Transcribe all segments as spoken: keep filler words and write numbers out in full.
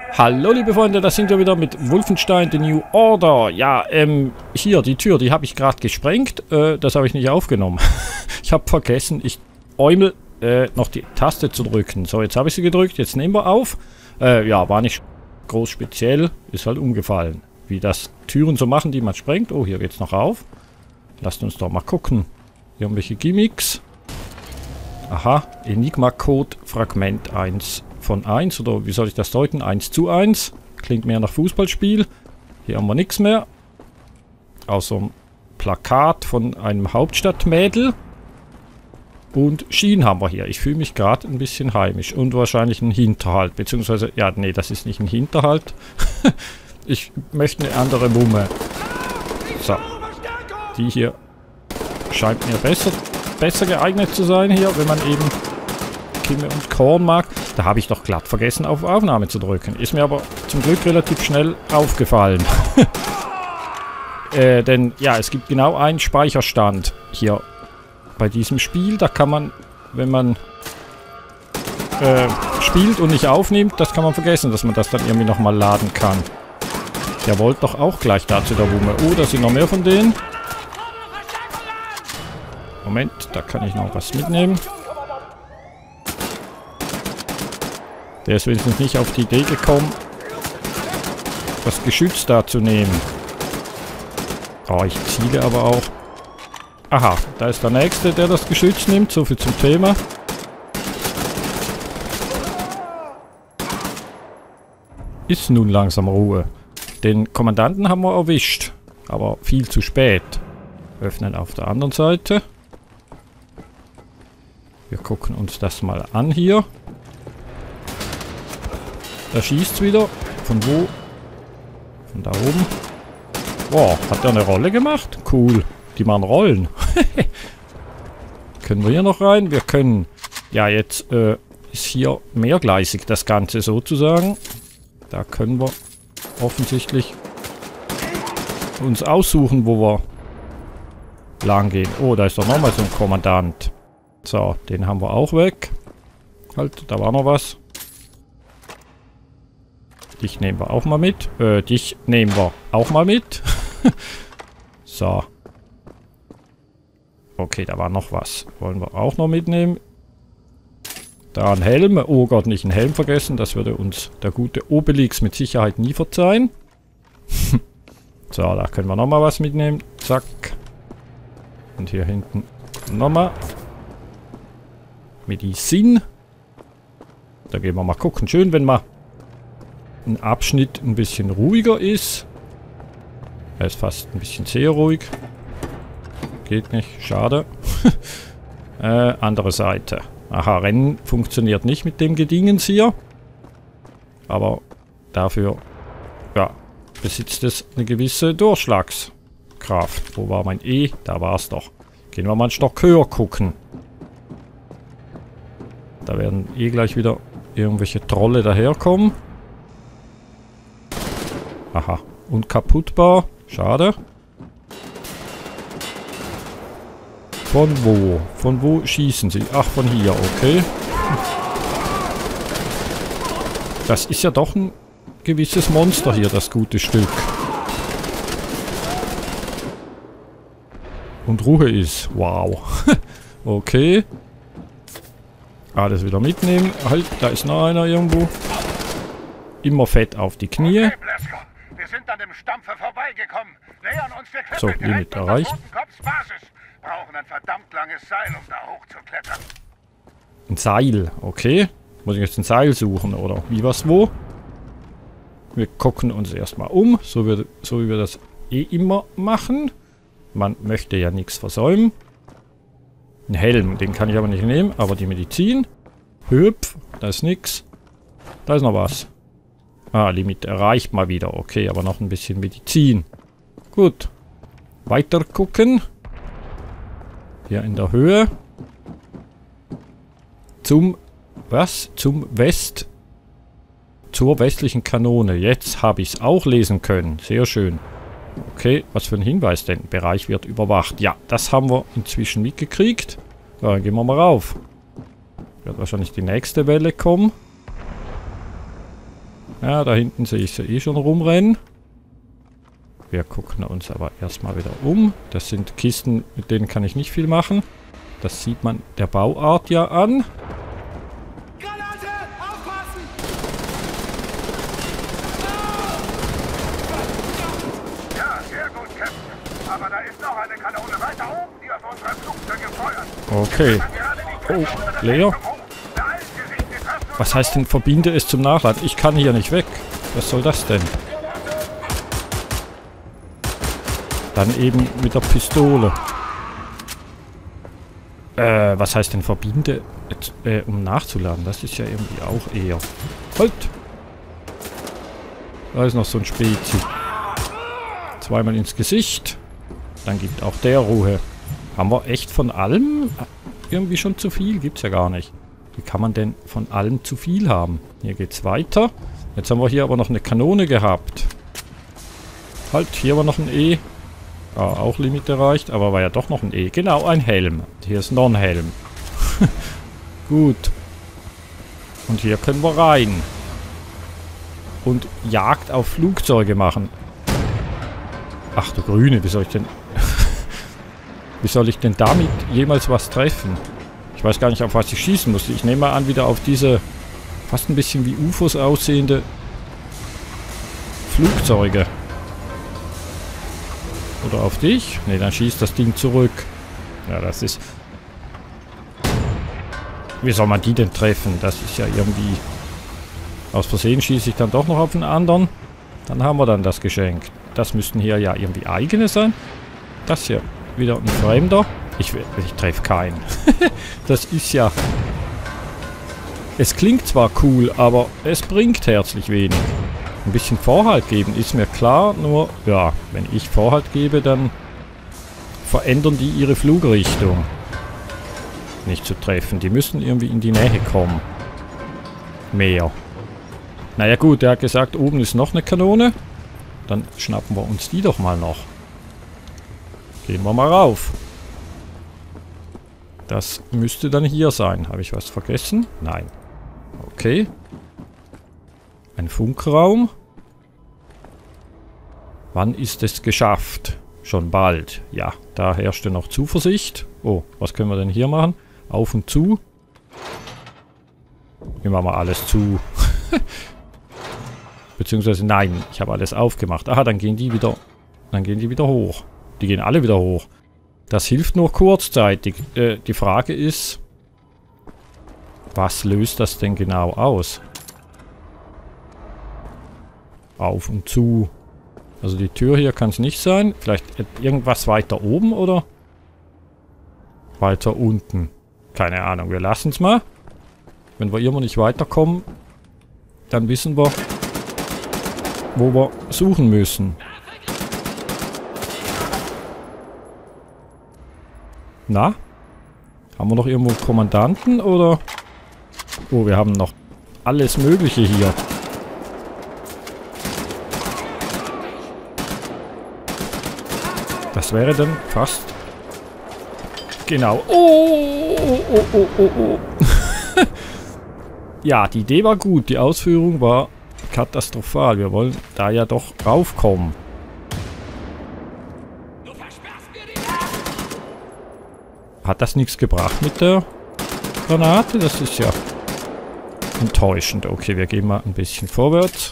Hallo liebe Freunde, da sind wir wieder mit Wolfenstein The New Order. Ja, ähm, hier, die Tür, die habe ich gerade gesprengt. Äh, das habe ich nicht aufgenommen. Ich habe vergessen, ich äumel, äh, noch die Taste zu drücken. So, jetzt habe ich sie gedrückt, jetzt nehmen wir auf. Äh, ja, war nicht groß speziell, ist halt umgefallen. Wie das Türen so machen, die man sprengt. Oh, hier geht's noch auf. Lasst uns doch mal gucken. Irgendwelche Gimmicks. Aha, Enigma-Code, Fragment eins von eins, oder wie soll ich das deuten? eins zu eins. Klingt mehr nach Fußballspiel. Hier haben wir nichts mehr. Außer ein Plakat von einem Hauptstadtmädel. Und Schienen haben wir hier. Ich fühle mich gerade ein bisschen heimisch. Und wahrscheinlich ein Hinterhalt. Beziehungsweise, ja, nee, das ist nicht ein Hinterhalt. Ich möchte eine andere Mumme. So. Die hier scheint mir besser, besser geeignet zu sein hier, wenn man eben Kimme und Korn mag. Da habe ich doch glatt vergessen, auf Aufnahme zu drücken. Ist mir aber zum Glück relativ schnell aufgefallen. äh, denn, ja, es gibt genau einen Speicherstand hier bei diesem Spiel. Da kann man, wenn man äh, spielt und nicht aufnimmt, das kann man vergessen, dass man das dann irgendwie nochmal laden kann. Der wollte doch auch gleich dazu der Wumme. Oh, da sind noch mehr von denen. Moment, da kann ich noch was mitnehmen. Der ist wenigstens nicht auf die Idee gekommen, das Geschütz da zu nehmen. Oh, ich ziele aber auch. Aha, da ist der Nächste, der das Geschütz nimmt. So viel zum Thema. Ist nun langsam Ruhe. Den Kommandanten haben wir erwischt. Aber viel zu spät. Öffnen auf der anderen Seite. Wir gucken uns das mal an hier. Da schießt's wieder. Von wo? Von da oben. Boah, hat der eine Rolle gemacht? Cool. Die machen Rollen. Können wir hier noch rein? Wir können. Ja, jetzt äh, ist hier mehrgleisig das Ganze sozusagen. Da können wir offensichtlich uns aussuchen, wo wir lang gehen. Oh, da ist doch nochmal so ein Kommandant. So, den haben wir auch weg. Halt, da war noch was. Dich nehmen wir auch mal mit. Äh, dich nehmen wir auch mal mit. So. Okay, da war noch was. Wollen wir auch noch mitnehmen. Da ein Helm. Oh Gott, nicht einen Helm vergessen. Das würde uns der gute Obelix mit Sicherheit nie verzeihen. So, da können wir nochmal was mitnehmen. Zack. Und hier hinten nochmal. Medizin. Da gehen wir mal gucken. Schön, wenn man ein Abschnitt ein bisschen ruhiger ist. Er ist fast ein bisschen sehr ruhig. Geht nicht. Schade. äh, andere Seite. Aha, Rennen funktioniert nicht mit dem Gedingens hier. Aber dafür, ja, besitzt es eine gewisse Durchschlagskraft. Wo war mein E? Da war es doch. Gehen wir mal einen Stock höher gucken. Da werden eh gleich wieder irgendwelche Trolle daherkommen. Aha. Unkaputtbar. Schade. Von wo? Von wo schießen sie? Ach, von hier. Okay. Das ist ja doch ein gewisses Monster hier, das gute Stück. Und Ruhe ist. Wow. Okay. Alles wieder mitnehmen. Halt, da ist noch einer irgendwo. Immer fett auf die Knie. Okay, Bläsker. Wir sind an dem Stampfer vorbeigekommen. Nähern uns der So, Klippe Limit direkt unter erreicht. Totenkopfsbasis. Brauchen ein verdammt langes Seil, um da hochzuklettern. Ein Seil, okay. Muss ich jetzt ein Seil suchen, oder wie was wo? Wir gucken uns erstmal um, so, wir, so wie wir das eh immer machen. Man möchte ja nichts versäumen. Ein Helm, den kann ich aber nicht nehmen, aber die Medizin. Hüpf, da ist nix. Da ist noch was. Ah, Limit erreicht mal wieder. Okay, aber noch ein bisschen Medizin. Gut. Weiter gucken. Hier in der Höhe. Zum, was? Zum West. Zur westlichen Kanone. Jetzt habe ich es auch lesen können. Sehr schön. Okay, was für ein Hinweis denn? Bereich wird überwacht. Ja, das haben wir inzwischen mitgekriegt. Ja, dann gehen wir mal rauf. Wird wahrscheinlich die nächste Welle kommen. Ja, da hinten sehe ich sie eh schon rumrennen. Wir gucken uns aber erstmal wieder um. Das sind Kisten, mit denen kann ich nicht viel machen. Das sieht man der Bauart ja an. Granate! Aufpassen! Ja, sehr gut, Captain. Aber da ist noch eine Kanone weiter oben, die auf unsere Flugzeuge feuert. Okay. Oh, Leo? Was heißt denn, verbinde es zum Nachladen? Ich kann hier nicht weg. Was soll das denn? Dann eben mit der Pistole. Äh, was heißt denn verbinde, äh, um nachzuladen? Das ist ja irgendwie auch eher... Halt! Da ist noch so ein Spezi. Zweimal ins Gesicht. Dann gibt auch der Ruhe. Haben wir echt von allem irgendwie schon zu viel? Gibt's ja gar nicht. Wie kann man denn von allem zu viel haben? Hier geht's weiter. Jetzt haben wir hier aber noch eine Kanone gehabt. Halt, hier war noch ein E. Ah, auch Limit erreicht, aber war ja doch noch ein E. Genau, ein Helm. Hier ist noch ein Helm. Gut. Und hier können wir rein. Und Jagd auf Flugzeuge machen. Ach du Grüne, wie soll ich denn... wie soll ich denn damit jemals was treffen? Ich weiß gar nicht, auf was ich schießen muss. Ich nehme mal an, wieder auf diese fast ein bisschen wie U F Os aussehende Flugzeuge. Oder auf dich? Ne, dann schießt das Ding zurück. Ja, das ist... Wie soll man die denn treffen? Das ist ja irgendwie... Aus Versehen schieße ich dann doch noch auf einen anderen. Dann haben wir dann das Geschenk. Das müssten hier ja irgendwie eigene sein. Das hier. Wieder ein Fremder. Ich, ich treffe keinen. Das ist ja... Es klingt zwar cool, aber es bringt herzlich wenig. Ein bisschen Vorhalt geben ist mir klar, nur, ja, wenn ich Vorhalt gebe, dann verändern die ihre Flugrichtung. Nicht zu treffen. Die müssen irgendwie in die Nähe kommen. Mehr. Naja gut, der hat gesagt, oben ist noch eine Kanone. Dann schnappen wir uns die doch mal noch. Gehen wir mal rauf. Das müsste dann hier sein. Habe ich was vergessen? Nein. Okay. Ein Funkraum. Wann ist es geschafft? Schon bald. Ja, da herrschte noch Zuversicht. Oh, was können wir denn hier machen? Auf und zu. Wir machen mal alles zu. Beziehungsweise nein, ich habe alles aufgemacht. Aha, dann gehen die wieder. Dann gehen die wieder hoch. Die gehen alle wieder hoch. Das hilft nur kurzzeitig. Äh, die Frage ist, was löst das denn genau aus? Auf und zu. Also die Tür hier kann es nicht sein. Vielleicht irgendwas weiter oben oder weiter unten. Keine Ahnung, wir lassen es mal. Wenn wir immer nicht weiterkommen, dann wissen wir, wo wir suchen müssen. Na? Haben wir noch irgendwo einen Kommandanten oder? Oh, wir haben noch alles Mögliche hier. Das wäre dann fast... Genau. Oh, oh, oh, oh, oh, oh. Ja, die Idee war gut. Die Ausführung war katastrophal. Wir wollen da ja doch raufkommen. Hat das nichts gebracht mit der Granate? Das ist ja enttäuschend. Okay, wir gehen mal ein bisschen vorwärts.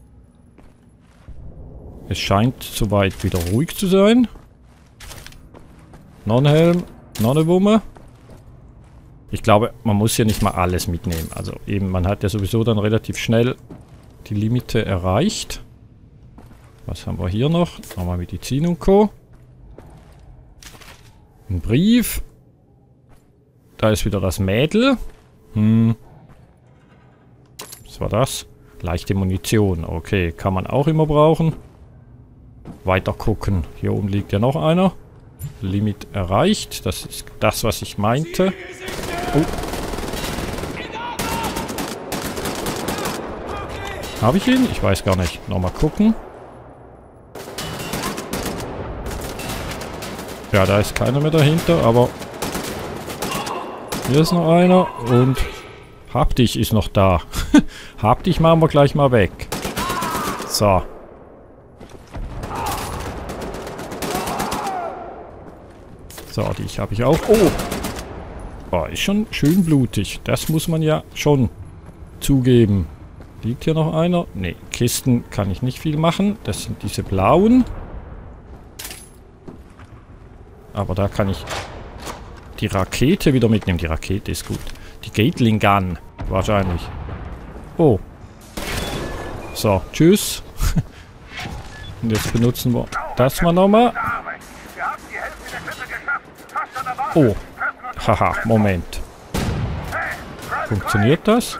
Es scheint soweit wieder ruhig zu sein. Noch ein Helm, noch eine Wumme. Ich glaube, man muss hier nicht mal alles mitnehmen. Also eben, man hat ja sowieso dann relativ schnell die Limite erreicht. Was haben wir hier noch? Nochmal Medizin und Co. Ein Brief. Da ist wieder das Mädel. Hm. Was war das? Leichte Munition. Okay, kann man auch immer brauchen. Weiter gucken. Hier oben liegt ja noch einer. Limit erreicht. Das ist das, was ich meinte. Oh. Habe ich ihn? Ich weiß gar nicht. Nochmal gucken. Ja, da ist keiner mehr dahinter, aber... Hier ist noch einer und Hab dich ist noch da. Hab dich machen wir gleich mal weg. So. So, die habe ich auch. Oh! Oh, ist schon schön blutig. Das muss man ja schon zugeben. Liegt hier noch einer? Ne, Kisten kann ich nicht viel machen. Das sind diese blauen. Aber da kann ich die Rakete wieder mitnehmen. Die Rakete ist gut. Die Gatling Gun. Wahrscheinlich. Oh. So, tschüss. Und jetzt benutzen wir das mal nochmal. Oh. Haha, Moment. Funktioniert das?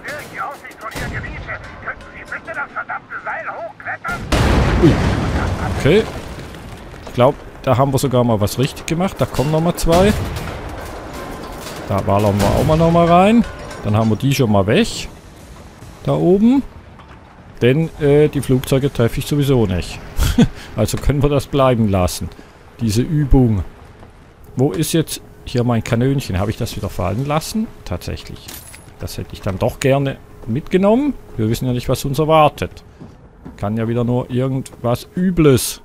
Ui. Okay. Ich glaube, da haben wir sogar mal was richtig gemacht. Da kommen nochmal zwei. Da ballern wir auch mal nochmal rein. Dann haben wir die schon mal weg. Da oben. Denn äh, die Flugzeuge treffe ich sowieso nicht. Also können wir das bleiben lassen. Diese Übung. Wo ist jetzt hier mein Kanönchen? Habe ich das wieder fallen lassen? Tatsächlich. Das hätte ich dann doch gerne mitgenommen. Wir wissen ja nicht, was uns erwartet. Kann ja wieder nur irgendwas Übles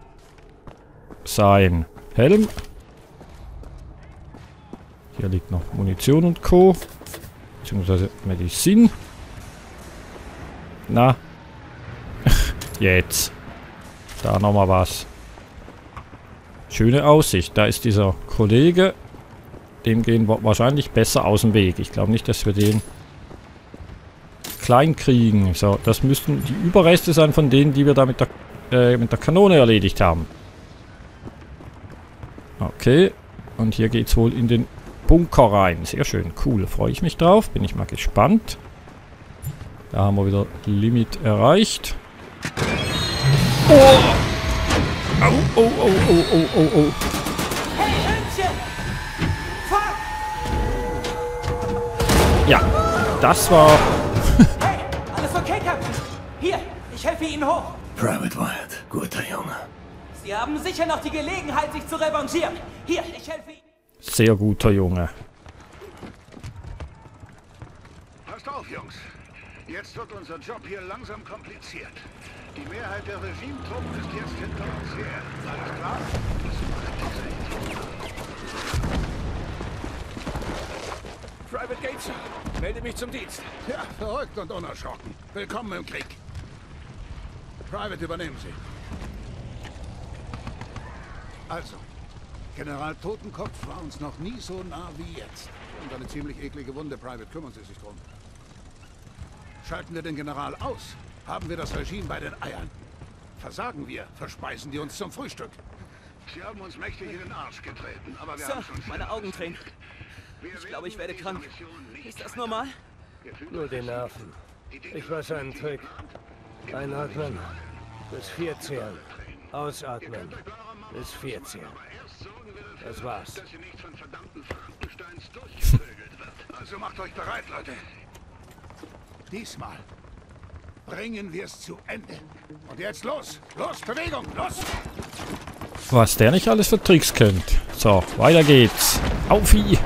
sein. Helm. Hier liegt noch Munition und Co. Beziehungsweise Medizin. Na. Jetzt. Da nochmal was. Schöne Aussicht. Da ist dieser Kollege. Dem gehen wir wahrscheinlich besser aus dem Weg. Ich glaube nicht, dass wir den klein kriegen. So, das müssten die Überreste sein von denen, die wir da mit der, äh, mit der Kanone erledigt haben. Okay. Und hier geht es wohl in den Bunker rein. Sehr schön. Cool. Freue ich mich drauf. Bin ich mal gespannt. Da haben wir wieder Limit erreicht. Oh! Au, oh, oh, oh, oh, oh, oh. Hey, Hündchen! Fuck! Ja, das war... Hey, alles okay, Captain? Hier, ich helfe Ihnen hoch. Private Wyatt, guter Junge. Sie haben sicher noch die Gelegenheit, sich zu revanchieren. Hier, ich helfe Ihnen. Sehr guter Junge. Passt auf, Jungs. Jetzt wird unser Job hier langsam kompliziert. Die Mehrheit der Regimetruppen ist jetzt hinter uns her. Alles klar? Das macht diese Private Gates, melde mich zum Dienst. Ja, verrückt und unerschrocken. Willkommen im Krieg. Private, übernehmen Sie. Also, General Totenkopf war uns noch nie so nah wie jetzt. Und eine ziemlich eklige Wunde, Private, kümmern Sie sich drum. Schalten wir den General aus, haben wir das Regime bei den Eiern. Versagen wir, verspeisen die uns zum Frühstück. Sie haben uns mächtig in den Arsch getreten, aber wir Sir, haben schon... meine Augen tränen. Ich glaube, ich werde krank. Ist das normal? Nur die Nerven. Ich weiß einen Trick. Einatmen, bis vier zählen. Ausatmen, bis vier zählen. Das war's. Also macht euch bereit, Leute. Diesmal bringen wir es zu Ende. Und jetzt los! Los, Bewegung! Los! Was der nicht alles für Tricks kennt. So, weiter geht's. Aufi!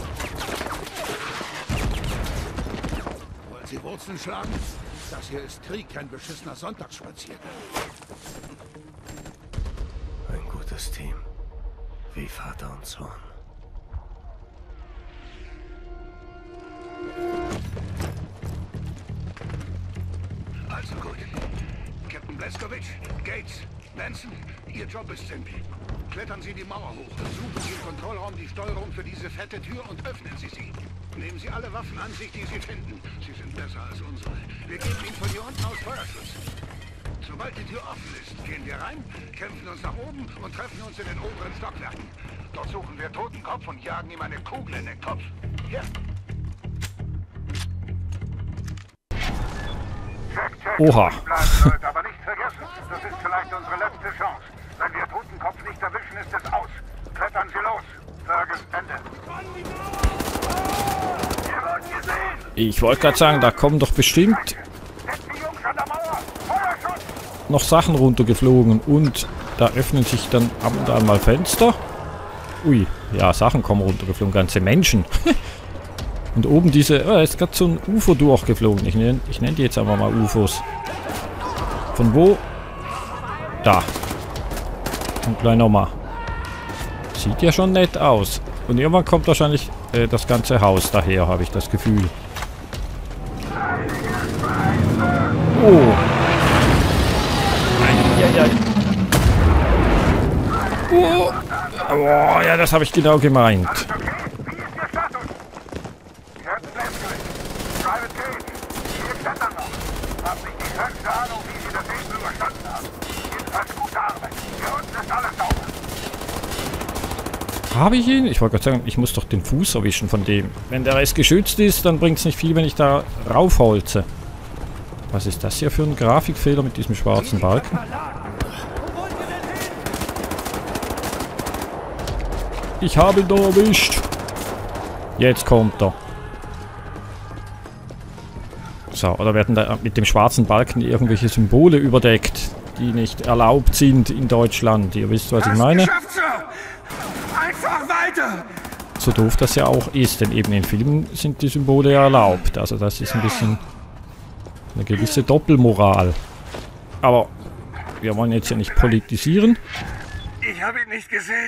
Wollen Sie Wurzeln schlagen? Das hier ist Krieg, kein beschissener Sonntagsspaziergang. Ein gutes Team. Wie Vater und Sohn. Also gut. Captain Blazkowicz, Gates, Benson, Ihr Job ist simpel. Klettern Sie die Mauer hoch, suchen Sie im Kontrollraum die Steuerung für diese fette Tür und öffnen Sie sie. Nehmen Sie alle Waffen an sich, die Sie finden. Sie sind besser als unsere. Wir geben Ihnen von hier unten aus Feuerschutz. Sobald die Tür offen ist, gehen wir rein, kämpfen uns nach oben und treffen uns in den oberen Stockwerken. Dort suchen wir Totenkopf und jagen ihm eine Kugel in den Kopf. Hier. Check, check. Oha. Bleiben sollte, aber nicht vergessen, das ist vielleicht unsere letzte Chance. Wenn wir Totenkopf nicht erwischen, ist es aus. Klettern Sie los. Fergus, Ende. Ihr wollt gesehen. Ich wollte gerade sagen, da kommen doch bestimmt Setzt die Jungs an der Mauer. Feuerschutz. noch Sachen runtergeflogen. Und da öffnen sich dann ab und an mal Fenster. Ui, ja, Sachen kommen runtergeflogen. Ganze Menschen. Und oben diese, oh, ist gerade so ein U F O durchgeflogen. Ich nenne ich nenn die jetzt einfach mal U F Os. Von wo? Da. Und gleich nochmal. Sieht ja schon nett aus. Und irgendwann kommt wahrscheinlich äh, das ganze Haus daher, habe ich das Gefühl. Oh. Eieiei. Oh. Oh, ja, das habe ich genau gemeint. Habe ich ihn? Ich wollte gerade sagen, ich muss doch den Fuß erwischen von dem. Wenn der Rest geschützt ist, dann bringt es nicht viel, wenn ich da raufholze. Was ist das hier für ein Grafikfehler mit diesem schwarzen Balken? Ich habe ihn da erwischt. Jetzt kommt er. So, oder werden da mit dem schwarzen Balken irgendwelche Symbole überdeckt, die nicht erlaubt sind in Deutschland? Ihr wisst, was ich meine? Einfach weiter! So doof das ja auch ist, denn eben in Filmen sind die Symbole ja erlaubt. Also das ist ein bisschen eine gewisse Doppelmoral. Aber wir wollen jetzt ja nicht politisieren. Ich habe ihn nicht gesehen.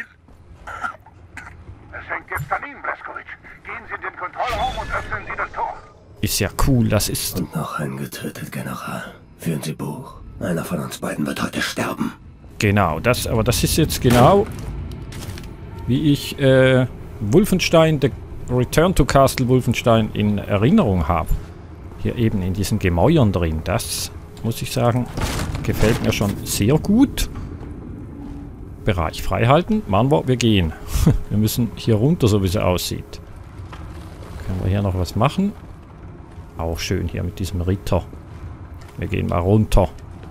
Es hängt jetzt an Ihnen, Blazkowicz. Gehen Sie in den Kontrollraum und öffnen Sie das Tor. Ist ja cool, das ist... Und noch ein getötet, General. Führen Sie Buch. Einer von uns beiden wird heute sterben. Genau, das, aber das ist jetzt genau... wie ich äh, Wolfenstein, The Return to Castle Wolfenstein in Erinnerung habe. Hier eben in diesen Gemäuern drin. Das, muss ich sagen, gefällt mir schon sehr gut. Bereich freihalten. Machen wir, wir gehen. Wir müssen hier runter, so wie es aussieht. Können wir hier noch was machen? Auch schön hier mit diesem Ritter. Wir gehen mal runter.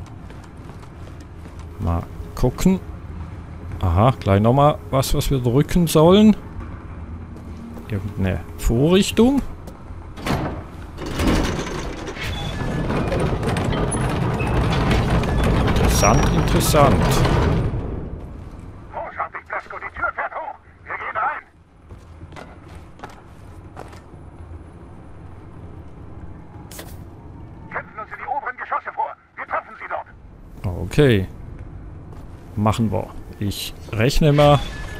Mal gucken. Aha, gleich nochmal was, was wir drücken sollen. Irgendeine Vorrichtung. Interessant, interessant. Großartig, Blasko, die Tür fährt hoch. Wir gehen rein. Kämpfen uns in die oberen Geschosse vor. Wir treffen sie dort. Okay. Machen wir. Ich rechne mal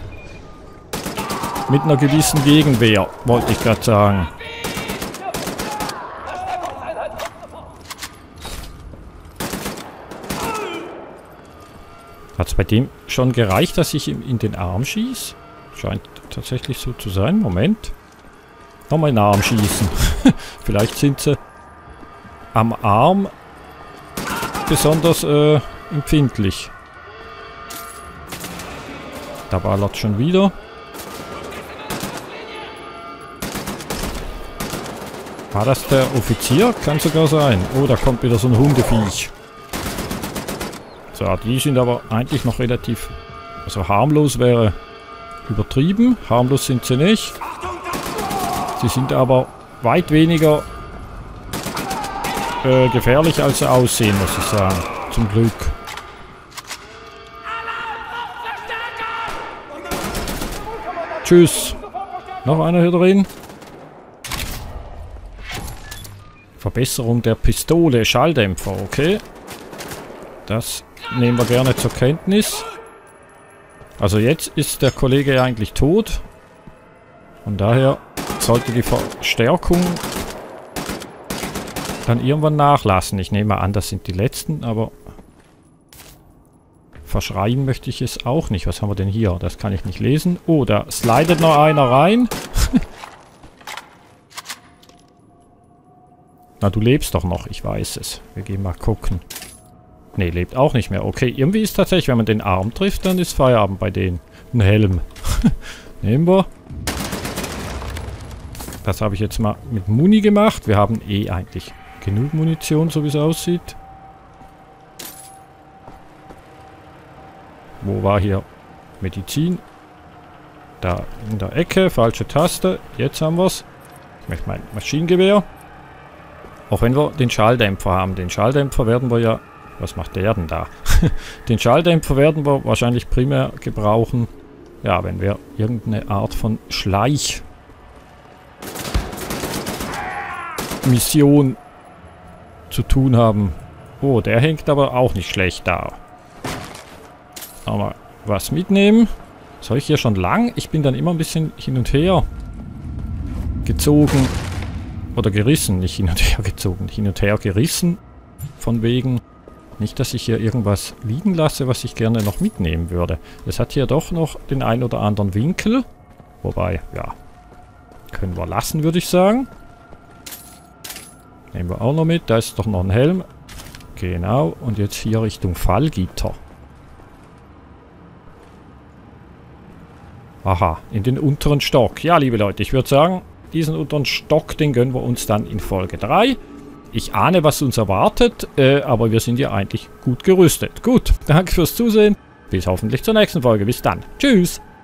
mit einer gewissen Gegenwehr, wollte ich gerade sagen. Hat es bei dem schon gereicht, dass ich ihm in den Arm schieße? Scheint tatsächlich so zu sein. Moment. Nochmal in den Arm schießen. Vielleicht sind sie am Arm besonders äh, empfindlich. Da ballert schon wieder. War das der Offizier? Kann sogar sein. Oh, da kommt wieder so ein Hundeviech. So, die sind aber eigentlich noch relativ... Also harmlos wäre übertrieben. Harmlos sind sie nicht. Sie sind aber weit weniger äh, gefährlich, als sie aussehen, muss ich sagen. Zum Glück. Tschüss. Noch einer hier drin. Verbesserung der Pistole. Schalldämpfer, okay. Das nehmen wir gerne zur Kenntnis. Also jetzt ist der Kollege ja eigentlich tot. Von daher sollte die Verstärkung dann irgendwann nachlassen. Ich nehme an, das sind die letzten, aber verschreien möchte ich es auch nicht. Was haben wir denn hier? Das kann ich nicht lesen. Oh, da slidet noch einer rein. Na, du lebst doch noch. Ich weiß es. Wir gehen mal gucken. Ne, lebt auch nicht mehr. Okay, irgendwie ist tatsächlich, wenn man den Arm trifft, dann ist Feierabend bei denen. Ein Helm. Nehmen wir. Das habe ich jetzt mal mit Muni gemacht. Wir haben eh eigentlich genug Munition, so wie es aussieht. Wo war hier Medizin? Da in der Ecke. Falsche Taste. Jetzt haben wir es. Ich möchte mein Maschinengewehr. Auch wenn wir den Schalldämpfer haben. Den Schalldämpfer werden wir ja... Was macht der denn da? Den Schalldämpfer werden wir wahrscheinlich primär gebrauchen. Ja, wenn wir irgendeine Art von Schleich... Mission zu tun haben. Oh, der hängt aber auch nicht schlecht da. Aber was mitnehmen? Soll ich hier schon lang? Ich bin dann immer ein bisschen hin und her gezogen. Oder gerissen. Nicht hin und her gezogen. Hin und her gerissen. Von wegen. Nicht, dass ich hier irgendwas liegen lasse, was ich gerne noch mitnehmen würde. Es hat hier doch noch den ein oder anderen Winkel. Wobei, ja. Können wir lassen, würde ich sagen. Nehmen wir auch noch mit. Da ist doch noch ein Helm. Genau. Und jetzt hier Richtung Fallgitter. Aha, in den unteren Stock. Ja, liebe Leute, ich würde sagen, diesen unteren Stock, den gönnen wir uns dann in Folge drei. Ich ahne, was uns erwartet, äh, aber wir sind ja eigentlich gut gerüstet. Gut, danke fürs Zusehen. Bis hoffentlich zur nächsten Folge. Bis dann. Tschüss.